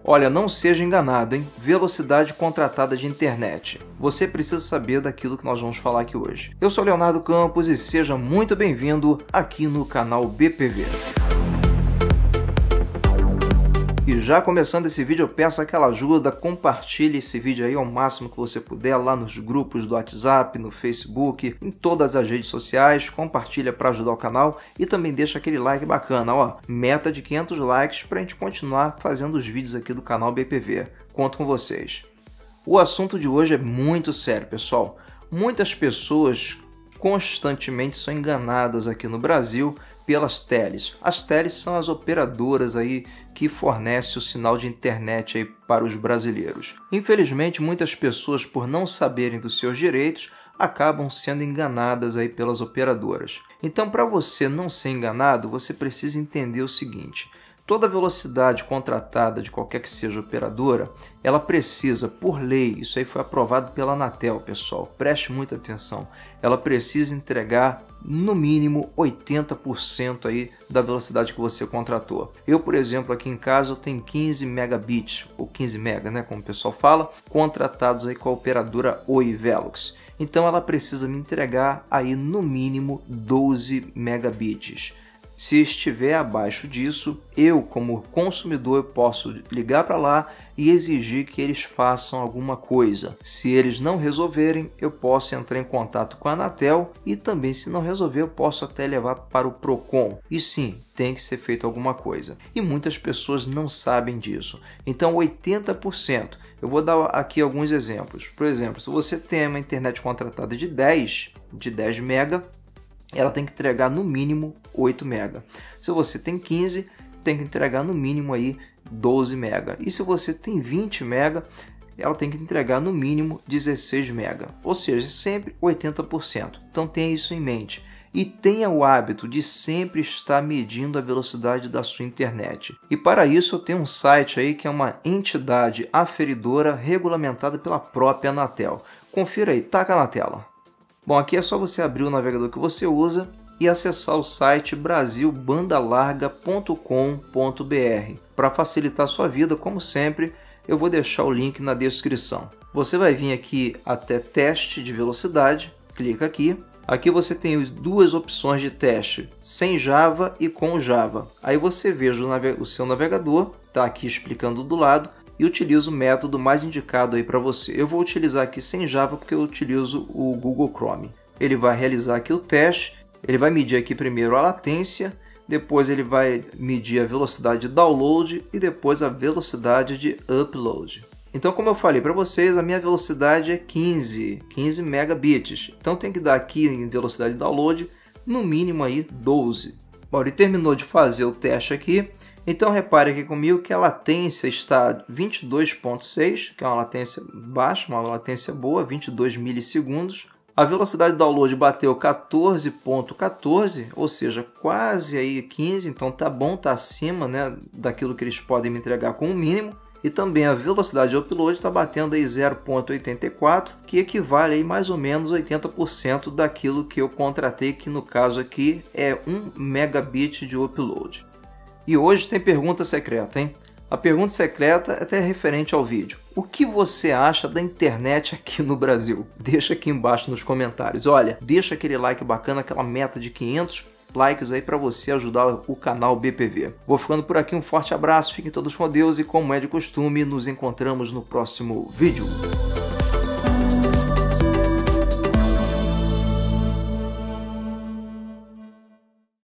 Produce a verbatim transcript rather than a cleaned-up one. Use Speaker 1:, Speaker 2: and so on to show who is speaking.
Speaker 1: Olha, não seja enganado, hein? Velocidade contratada de internet. Você precisa saber daquilo que nós vamos falar aqui hoje. Eu sou Leonardo Campos e seja muito bem-vindo aqui no canal B P V. E já começando esse vídeo, eu peço aquela ajuda, compartilhe esse vídeo aí ao máximo que você puder, lá nos grupos do WhatsApp, no Facebook, em todas as redes sociais, compartilha para ajudar o canal e também deixa aquele like bacana, ó, meta de quinhentos likes para a gente continuar fazendo os vídeos aqui do canal B P V. Conto com vocês. O assunto de hoje é muito sério, pessoal. Muitas pessoas constantemente são enganadas aqui no Brasil pelas teles. As teles são as operadoras aí que fornecem o sinal de internet aí para os brasileiros. Infelizmente, muitas pessoas, por não saberem dos seus direitos, acabam sendo enganadas aí pelas operadoras. Então, para você não ser enganado, você precisa entender o seguinte: toda velocidade contratada de qualquer que seja operadora, ela precisa, por lei, isso aí foi aprovado pela Anatel, pessoal, preste muita atenção, ela precisa entregar no mínimo oitenta por cento aí da velocidade que você contratou. Eu, por exemplo, aqui em casa eu tenho quinze megabits, ou quinze mega, né, como o pessoal fala, contratados aí com a operadora Oi Velox. Então ela precisa me entregar aí no mínimo doze megabits. Se estiver abaixo disso, eu como consumidor eu posso ligar para lá e exigir que eles façam alguma coisa. Se eles não resolverem, eu posso entrar em contato com a Anatel e também, se não resolver, eu posso até levar para o Procon. E sim, tem que ser feito alguma coisa. E muitas pessoas não sabem disso. Então oitenta por cento. Eu vou dar aqui alguns exemplos. Por exemplo, se você tem uma internet contratada de dez, de dez mega, ela tem que entregar no mínimo oito mega. Se você tem quinze, tem que entregar no mínimo aí doze mega. E se você tem vinte mega, ela tem que entregar no mínimo dezesseis mega. Ou seja, sempre oitenta por cento. Então tenha isso em mente. E tenha o hábito de sempre estar medindo a velocidade da sua internet. E para isso eu tenho um site aí que é uma entidade aferidora regulamentada pela própria Anatel. Confira aí, taca na tela. Bom, aqui é só você abrir o navegador que você usa e acessar o site brasil banda larga ponto com ponto br. Para facilitar a sua vida, como sempre, eu vou deixar o link na descrição. Você vai vir aqui até teste de velocidade, clica aqui. Aqui você tem duas opções de teste, sem Java e com Java. Aí você veja o, nave- o seu navegador, está aqui explicando do lado, e utiliza o método mais indicado aí para você. Eu vou utilizar aqui sem Java porque eu utilizo o Google Chrome. Ele vai realizar aqui o teste, ele vai medir aqui primeiro a latência, depois ele vai medir a velocidade de download e depois a velocidade de upload. Então, como eu falei para vocês, a minha velocidade é quinze, quinze megabits. Então tem que dar aqui em velocidade de download no mínimo aí doze. Bom, ele terminou de fazer o teste aqui. Então repare aqui comigo que a latência está vinte e dois ponto seis, que é uma latência baixa, uma latência boa, vinte e dois milissegundos. A velocidade de download bateu quatorze ponto quatorze, ou seja, quase aí quinze, então tá bom, tá acima, né, daquilo que eles podem me entregar como mínimo. E também a velocidade de upload está batendo aí zero ponto oitenta e quatro, que equivale aí mais ou menos oitenta por cento daquilo que eu contratei, que no caso aqui é um megabit de upload. E hoje tem pergunta secreta, hein? A pergunta secreta é até referente ao vídeo. O que você acha da internet aqui no Brasil? Deixa aqui embaixo nos comentários. Olha, deixa aquele like bacana, aquela meta de quinhentos likes aí para você ajudar o canal B P V. Vou ficando por aqui, um forte abraço, fiquem todos com Deus e, como é de costume, nos encontramos no próximo vídeo.